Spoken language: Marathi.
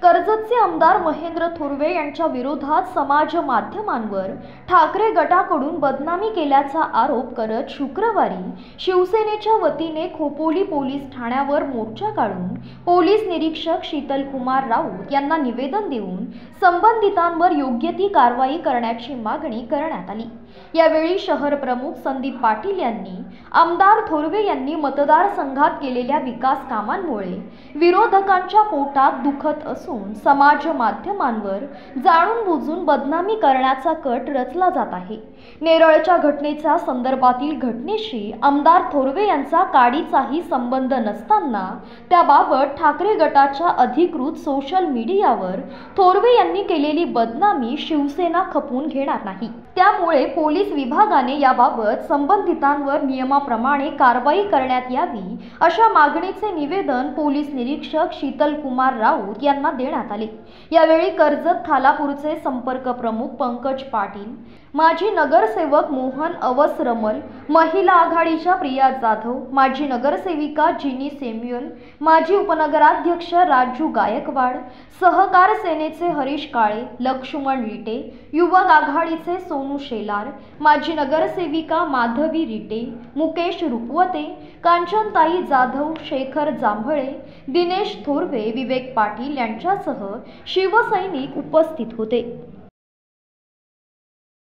कर्जतचे आमदार महेंद्र थोरवे यांच्या विरोधात समाज माध्यमांवर ठाकरे गटाकडून बदनामी केल्याचा आरोप करत शुक्रवारी शिवसेनेच्या वतीने खोपोली पोलीस ठाण्यावर मोर्चा काढून पोलीस निरीक्षक शीतलकुमार राऊत यांना निवेदन देऊन संबंधितांवर योग्य ती कारवाई करण्याची मागणी करण्यात आली। यावेळी शहर प्रमुख संदीप पाटील यांनी आमदार थोरवे यांनी मतदारसंघात केलेल्या विकास कामांमुळे विरोधकांच्या पोटात दुखत असून समाज माध्यमांवर जाणून बुजून बदनामी करण्याचा कट रचला जात आहे। नेरळच्या घटनेच्या संदर्भातील घटनेशी आमदार थोरवे यांचा काडीचाही संबंध नसताना त्याबाबत ठाकरे गटाच्या अधिकृत सोशल मीडियावर थोरवे यांनी केलेली बदनामी शिवसेना खपवून घेणार नाही। त्यामुळे पोलीस विभागाने याबाबत संबंधितांवर नियमाप्रमाणे कारवाई करण्यात यावी अशा मागणीचे निवेदन पोलीस निरीक्षक शीतलकुमार राऊत यांना देण्यात आले। यावेळी कर्जत खालापूरचे संपर्क प्रमुख पंकज पाटील, माजी नगरसेवक मोहन अवसरमल, महिला आघाडीच्या प्रिया जाधव, माजी नगरसेविका जिनी सेम्युअल, माजी उपनगराध्यक्ष राजू गायकवाड, सहकार सेनेचे हरीश काळे, लक्ष्मण रिटे, युवक आघाडीचे सोनू शेलार, माजी नगरसेविका माधवी रिटे, मुकेश रुपवते, कांचनताई जाधव, शेखर जांभळे, दिनेश थोरवे, विवेक पाटील यांच्यासह शिवसैनिक उपस्थित होते।